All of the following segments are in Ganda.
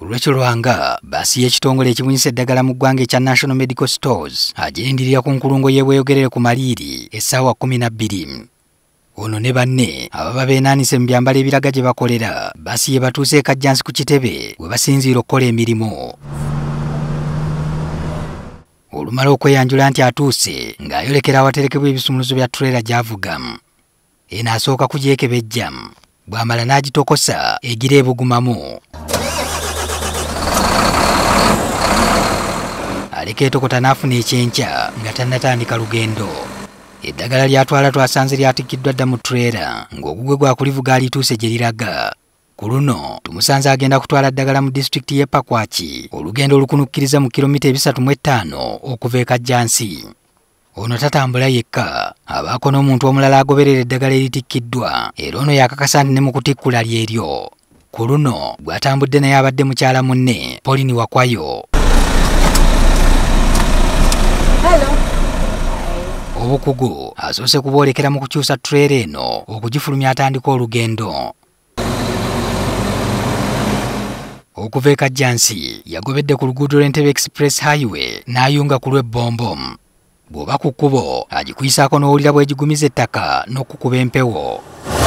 Rachel Lwanga basi y'ekitongole ekibunyisa eddagala mu ggwanga ekya National Medical Stores agirindirira ku nkulungo y'ebweyogerere ku Maliiri essaawa 12. Ono ne banne ababa beenaanise mu byambalo ebiraga gye bakolera basi ye batuuse ekajjansi ku kitebe we basinziira okukola emirimu. Olumala okweyanjula nti atuuse ng'ayolekera awaterekebwa ebisumuluzo bya ttuleera gy'avuga. Eno asooka kugyekebejja bw'amala n'agitokosa egira ebugumamu. Aleka etokota n'afuna ekyenkya nga tannatandika lugendo. Eddagala ly'atwala twasanze lyatikiddwa dda mu ttuleera ng'ogugwe gwa kulivuga alituuse gye liraga. Ku luno tumusanze agenda kutwala ddagala mu disitulikiti y'e Pakwaki olugendo olukunukkiriza mu kilomita 305 okuva e Kajjansi. Ono tatambula yekka, abaako n'omuntu omulala agoberera eddagala eritikkiddwa era ono yakakasa nti ne mu kutikkula lyeryo. Ku luno bw'atambudde naye abadde mukyala munne Pauline Wakwayo. Obukugu asoose kuboolekera mu kukyusa ttuleera eno okugifulumya atandika olugendo. Okuva e Kajjansi yagobedde ku luguudo lw'Entebbe Express Highway n'ayunga ku lw'ebbombo. Bw'oba ku kkubo agikwisaako n'owulira bw'egigumiza ettaka n'okukuba empewo.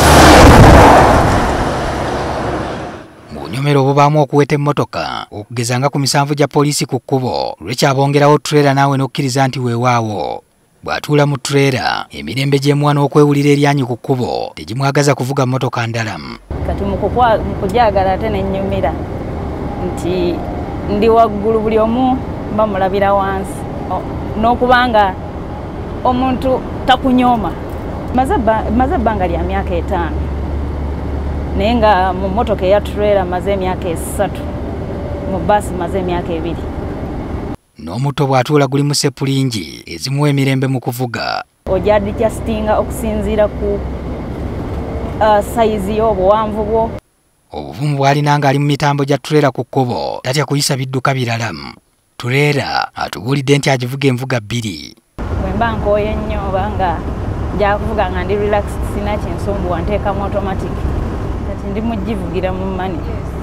Mu bunyomero obubaamu okuweta emmotoka okugeza nga ku 7 gya poliisi ku kkubo lwekyabongerawo ttuleera naawe n'okkiriza nti weewaawo. Bw'atuula mu ttuleera emirembe gy'emuwa n'okwewulira eryanyi ku kkubo tegimwagaza kuvuga mmotoka ndala. Kati mu kugyagala ate ne nnyumira nti ndi waggulu buli omu bamulabira wansi n'okubanga omuntu takunyooma. Maze ebbanga lya myaka 5 naye nga mu mmotoka eya ttuleera maze emyaka 3, mu bbaasi maze emyaka 2. N'omuto bw'atuula guli mu sepulingi ezimuwa emirembe mu kuvuga. Ojja adjustinga okusinziira ku sayizi y'obuwanvu bwo. Obuvumu bw'alina ng'ali mu mitambo gya ttuleera ku kkubo tatya kuyisa bidduka birala. Ttuleera atubuulidde nti agivuga envuga 2. Bwe mba nkooye nnyo oba nga njakuvuga nga ndi relaxed sina kinsumbuwa nteekamu automatic. Kati ndi mugivugira mu mani.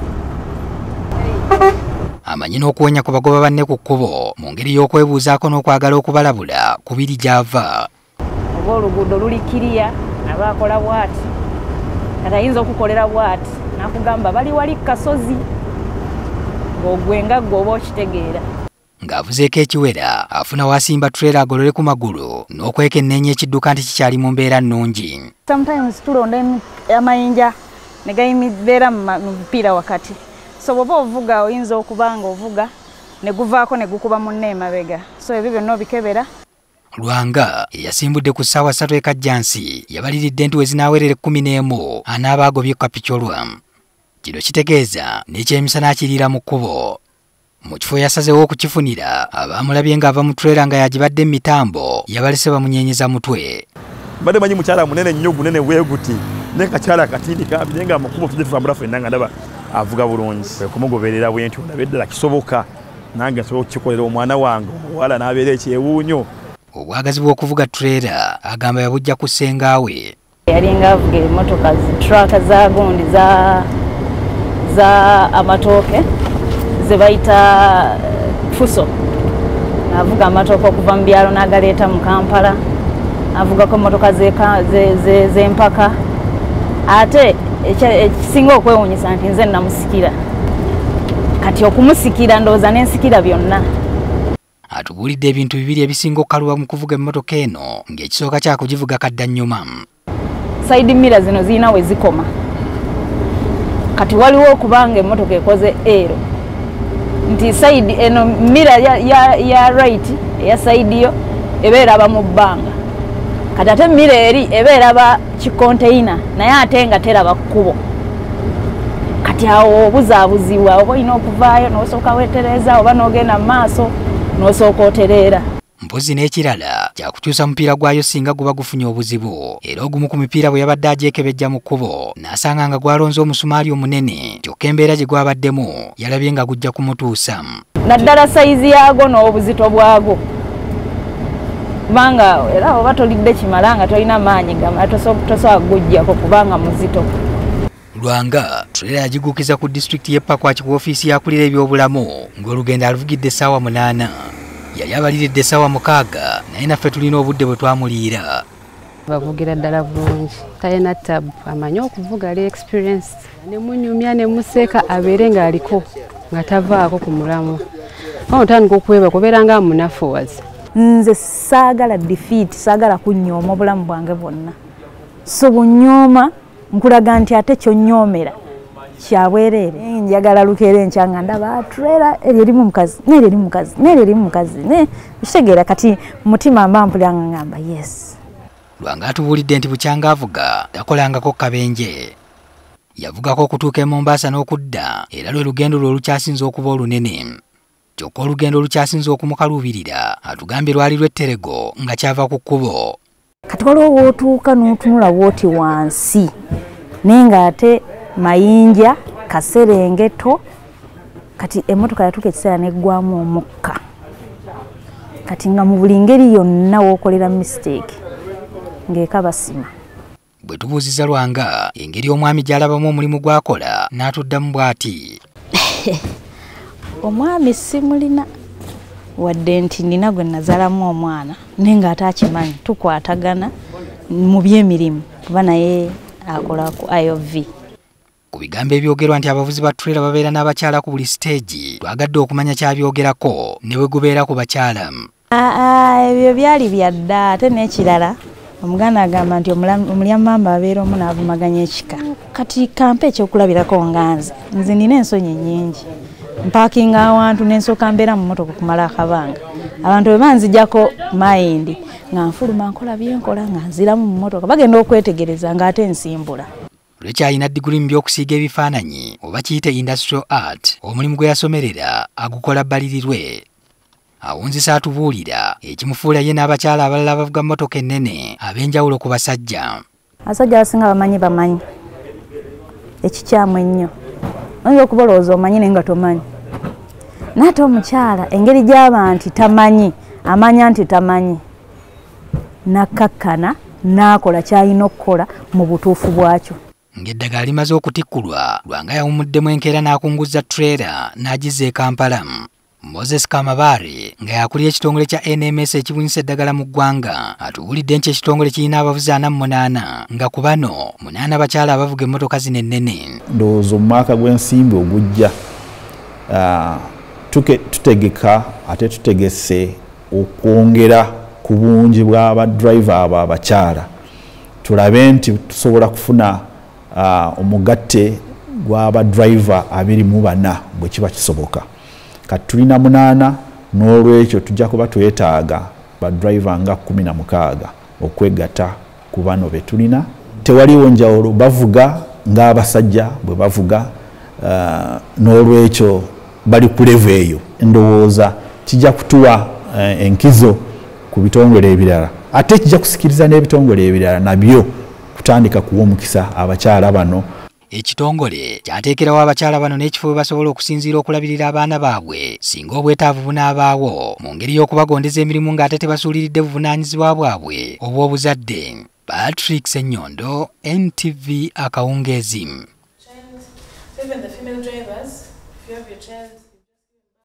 Amanyi n'okuwonya ku bagoba banne ku kkubo mu ngeri y'okwebuuzaako n'okwagala okubalabula ku biri gy'ava. Oba oluguudo luli kiriya aba akola bw'ati kati ayinza okukolera bw'ati n'akugamba bali wali kasozi ng'ogwe nga ggwe oba okitegeera. Ng'avuzeeko ekiwera afuna waasimba ttuleera agolole ku magulu n'okwekenneenya ekidduka nti kikyali mu mbeera nnungi. Sometimes tulonda amayinja ne gabeera mu mupiira wakati. So bw'oba ovuga oyinza okuba nga ovuga ne guvaako ne gukuba munne emabega. So ebyo byonna obikebera. Lwanga eyasimbudde ku ssaawa 3 e Kajjansi yabaliridde nti we zinaawerera 11 anaaba agobye kapicolwa. Kino kitegeeza n'ekyemisana akiriira mu kkubo. Mu kifo yasazeewo okukifunira abaamulabye ng'ava mu ttuleera nga yagibadde mu mitambo yabalese bamunyeenyeza mutwe. Mbadde manyi mukyala munene nnyo gunene bweguti ne kakyala katindi kambi naye nga mu kkubo tujje tutambula ffenna nga ndaba avuga bulungi. Okumugoberera bwentyo ndabe ddala kisoboka nange nsobola okukikolera omwana wange omuwala n'abeera ekyewuunyo. Obwagazi bw'okuvuga ttuleera agamba yabujja ku ssengaawe. Yalinga avuga emmotoka zitraka za gundi za amatooke ze bayita fuso. Avuga amatooke okuva mu byalo n'agaleeta mu Kampala. Avugako emmotoka z'empaka. Ate ekisinga okwewuunyisa nti nze namusikira. Kati okumusikira ndowooza n'ensikira byonna. Atubuulidde ebintu 2 ebisinga okukaluba mu kuvuga emmotoka eno ng'ekisooka kya kugivuga kaddannyuma. Side mirror zino zirina we zikoma. Kati waliwo okubanga emmotoka ekoze ero nti side eno mirror ya right eya side yo ebeera aba mu bbanga. Kati ate mirror eri ebeera aba kikonteina naye ate nga teraba kkubo. Kati awo obuzaabuzibwa oba olina okuvaayo n'osooka weetereza oba n'ogenda mu maaso n'osooka otereera. Mpozi n'ekirala kyakukyusa mupiira gwayo singa guba gufunye obuzibu era ogumu ku mipiira bwe yabadde agyekebejja mu kkubo n'asanga nga gwalonze omusumaali omunene kyokka embeera gye gwabaddemu yalabye nga gujja kumutuusa. Naddala sayizi yaago n'obuzito bwago kubanga era oba tolidde kimala nga tolina maanyi gamala tosobola kugujjako kubanga muzito. Lwanga ttuleera yagigukiza ku disitulikiti y'e Pakwach ku ofiisi yakulira ebyobulamu ng'olugendo aluvugidde essaawa 8. Yali abaliridde essaawa 6 naye naffe tulina obudde bwe twamuliira. Bavugira ddala bulungi, talina tabu, amanyi okuvuga, ali experience. Ne munyumya ne museka abeere ng'aliko nga tavaako ku mulamu. Otandika okuweba kubeera nga munafuwazi. Nze saagala defeat, saagala kunyooma obulamu bwange bwonna. So bunyooma nkulaga nti ate kyonnyoomera kyabwereere. Njagala lukeera enkya nga ndaba ttuleera eryo erimu omukazi, n'eryo erimu omukazi, n'eryo erimu omukazi. Kitegeera kati mutima mba mpulira nga ngamba yes. Lwanga atubuulidde nti bukyanga avuga takolangako kabenje. Yavugako okutuuka e Mombasa n'okudda era lwe lugendo lwe olukyasinze okuba olunene. Kyokka olugendo olukyasinze okumukaluubirira atugambye lwali lw'etterego nga kyava ku kkubo. Kati waliwo wootuuka n'otunula wooti wansi naye ng'ate mayinja kaserengeto. Kati emmotoka yatuuka ekiseera neggwamu omukka. Kati nga mu buli ngeri yonna wookolera mistake ng'ekabasima. Bwe tubuuziza Lwanga engeri omwami gy'alabamu omulimu gw'akola n'atuddamu bw'ati. Omwami simulina wadde nti nina gwe nazaalamu omwana naye ng'ate akimanyi tukwatagana mu by'emirimu kuba naye akola ku IOV. Ku bigambo ebyogerwa nti abavuzi ba ttuleera babeera n'abakyala ku buli siteegi, twagadde okumanya kyabyogerako ne bwe gubeera ku bakyala. Ebyo byali bya dda ate n'ekirala omuganda agamba nti omulyamamba abeera omu n'avumaganya ekika. Kati kampa ekyokulabirako nze nina ensonyi nnyingi. Mpakinga awantu n'ensooka mbeera mu mmotoka okumala akabanga. Abantu bwe banzijjako mayindi nga nfuluma nkola byenkola nga nziramu mu mmotoka bagenda okwetegereza ng'ate nsimbula. Rachel alina diguli mu by'okusiiga ebifaananyi oba kiyite industrial art, omulimu gwe yasomerera agukola bbalirirwe. Awunzisa atubuulira ekimufuula ye n'abakyala abalala abavuga mmotoka ennene ab'enjawulo ku basajja. Abasajja abasinga bamanyi ekikyamu ennyo. Oyinza okuba olowooza omanyi naye nga tomanyi. N'ate omukyala engeri gy'aba nti tamanyi amanya nti tamanyi nakkakkana n'akola ky'alina okukola mu butuufu bwakyo. Ng'eddagala limaze okutikkulwa Lwanga yawumuddemu enkeera n'akunguzza ttuleera n'agizza e Kampala. Moses Kamabaare nga yakulira ekitongole kya NMS ekibunyisa eddagala mu ggwanga atubuulidde nti ekitongole kirina abavuzi 48 nga ku bano 8 bakyala abavuga emmotoka zino ennene. Ndowooza omwaka gw'ensimbi ogujja tutegeka ate tutegese okwongera ku bungi bw'abadriver abo abakyala tulabe nti tusobola kufuna omugatte gw'abadriver 24 bwe kiba kisoboka. Kati tulina 8 n'olwekyo tujja kuba twetaaga badriver nga 16 okwegatta ku bano be tulina. Tewaliwo njawulo, bavuga ng'abasajja bwe bavuga n'olwekyo bali ku level eyo. Ndowooza kijja kutuwa enkizo ku bitongole ebirala ate kijja kusikiriza n'ebitongole ebirala nabyo kutandika kuwa omukisa abakyala bano. Ekitongole kyateekerawo abakyala bano n'ekifo we basobola okusinziira okulabirira abaana baabwe singa obwetaavu bunaabaawo mu ngeri y'okubagondeza emirimu ng'ate tebasuuliridde buvunaanyizibwa bwabwe obw'obuzadde. Patrick Ssenyondo, NTV Akawungeezi.